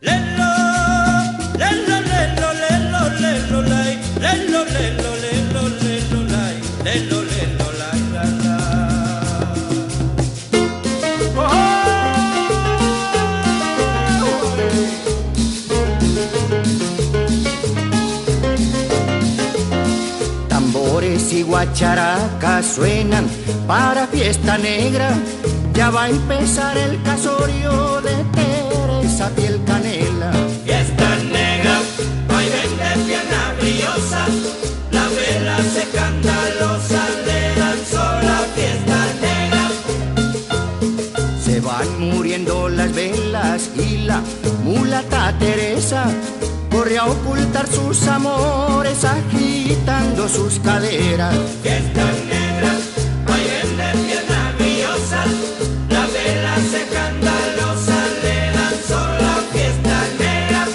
Lelo, lelo, lelo, lelo, lelo, lay. Lelo, lelo, lelo, lelo, lay. Lelo, lelo, lay, la, la. Tambores y guacharacas suenan para fiesta negra. Ya va a empezar el casorio de Teresa Piel Canela. Fiesta negra, vaivén de pierna brillosa, la vela se escandalosa, le danzó la fiesta negra. Se van muriendo las velas y la mulata Teresa corre a ocultar sus amores agitando sus caderas. Fiesta negra, vaivén de pierna brillosa, la vela se escandalosa, le danzó la fiesta negra.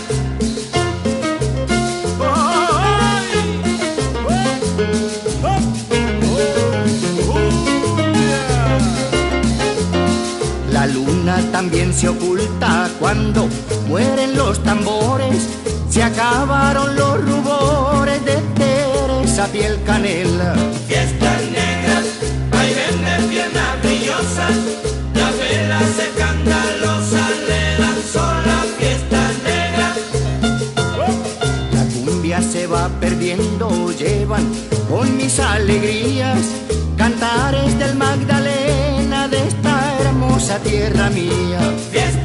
La luna también se oculta cuando mueren los tambores. Se acabaron los rubores de Teresa Piel Canela. Fiesta negra, vaivén de pierna brillosa, la vela se escandalosa, le danzó la fiesta negra. La cumbia se va perdiendo, llevan con mis alegrías cantares del Magdalena de esta hermosa tierra mía. Fiesta